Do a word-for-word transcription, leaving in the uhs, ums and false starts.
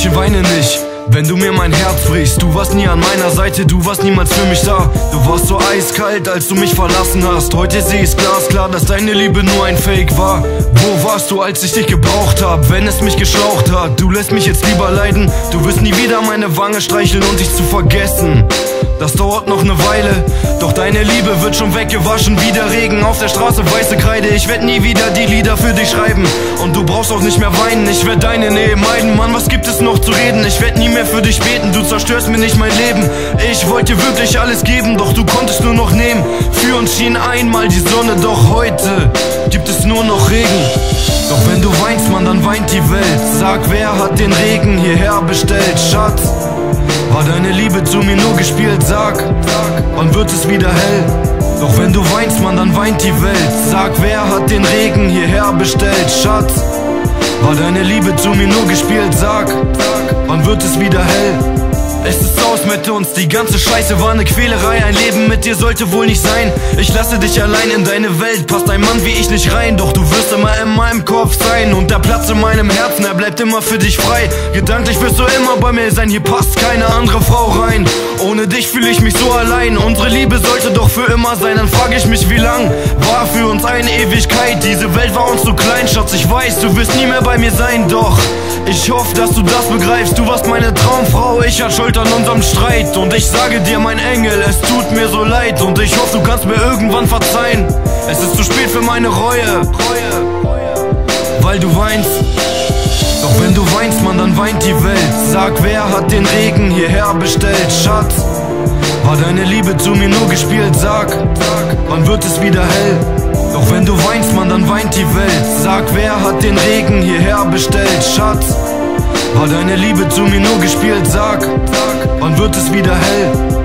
Mädchen, weine nicht, wenn du mir mein Herz brichst. Du warst nie an meiner Seite, du warst niemals für mich da. Du warst so eiskalt, als du mich verlassen hast. Heute seh ich's glasklar, dass deine Liebe nur ein Fake war. Wo warst du, als ich dich gebraucht hab, wenn es mich geschlaucht hat? Du lässt mich jetzt lieber leiden, du wirst nie wieder meine Wange streicheln und dich zu vergessen. Das dauert noch ne Weile, doch deine Liebe wird schon weggewaschen wie der Regen auf der Straße, weiße Kreide. Ich werd nie wieder die Lieder für dich schreiben und du brauchst auch nicht mehr weinen. Ich werd deine Nähe meiden, Mann, was gibt es noch zu reden? Ich werd nie mehr für dich beten, du zerstörst mir nicht mein Leben. Ich wollte dir wirklich alles geben, doch du konntest nur noch nehmen. Für uns schien einmal die Sonne, doch heute gibt es nur noch Regen. Doch wenn du weinst, Mann, dann weint die Welt. Sag, wer hat den Regen hierher bestellt? Schatz, war deine Liebe zu mir nur gespielt? Sag, wann wird es wieder hell? Doch wenn du weinst, Mann, dann weint die Welt. Sag, wer hat den Regen hierher bestellt? Schatz, war deine Liebe zu mir nur gespielt? Sag, wann wird es wieder hell? Es ist aus mit uns, die ganze Scheiße war ne Quälerei. Ein Leben mit dir sollte wohl nicht sein. Ich lasse dich allein in deine Welt, passt ein Mann wie ich nicht rein. Doch du wirst immer in meinem Kopf sein und der Platz in meinem Herzen, er bleibt immer für dich frei. Gedanklich wirst du immer bei mir sein, hier passt keine andere Frau rein. Ohne dich fühle ich mich so allein, unsere Liebe sollte doch für immer sein. Dann frage ich mich, wie lang war für uns eine Ewigkeit? Diese Welt war uns zu klein, Schatz, ich weiß, du wirst nie mehr bei mir sein. Doch ich hoffe, dass du das begreifst, du warst meine Traumfrau, ich hatte Schuld an unserem Streit. Und ich sage dir, mein Engel, es tut mir so leid und ich hoffe, du kannst mir irgendwann verzeihen. Es ist zu spät für meine Reue, weil du weinst. Doch wenn du weinst, Mann, dann weint die Welt. Sag, wer hat den Regen hierher bestellt? Schatz, war deine Liebe zu mir nur gespielt? Sag, wann wird es wieder hell? Doch wenn du weinst, Mann, dann weint die Welt. Sag, wer hat den Regen hierher bestellt? Schatz, war deine Liebe zu mir nur gespielt? Sag, wann wird es wieder hell?